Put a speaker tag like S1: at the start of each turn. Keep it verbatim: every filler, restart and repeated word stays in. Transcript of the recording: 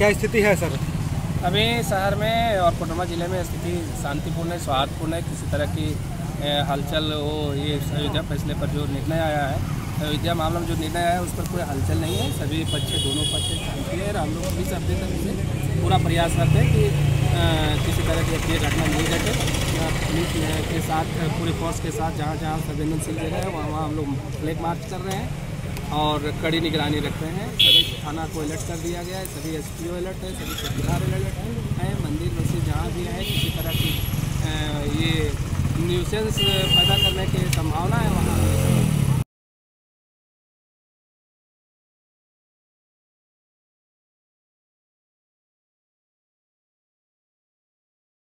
S1: क्या स्थिति है सर?
S2: अभी शहर में और कोडरमा ज़िले में स्थिति शांतिपूर्ण है, सौहार्दपूर्ण है। किसी तरह की हलचल हो, ये अयोध्या फैसले पर जो निर्णय आया है, अयोध्या मामला में जो निर्णय आया है उस पर कोई हलचल नहीं है। सभी पक्ष दोनों पक्ष शांति है। हम लोग बीस हफ्ते तक से पूरा प्रयास करते हैं कि किसी तरह की ये घटना नहीं घटे। पुलिस के साथ, पूरी फोर्स के साथ जहाँ जहाँ संवेदनशील जगह है वहाँ वहाँ हम लोग फ्लैग मार्च कर रहे हैं और कड़ी निगरानी रख रहे हैं। सभी थाना को अलर्ट कर दिया गया है, सभी एस पी ओ अलर्ट है, सभी चौकीदार अलर्ट है। मंदिर मस्जिद जहाँ भी है किसी तरह की ये न्यूसेंस पैदा करने की संभावना है वहाँ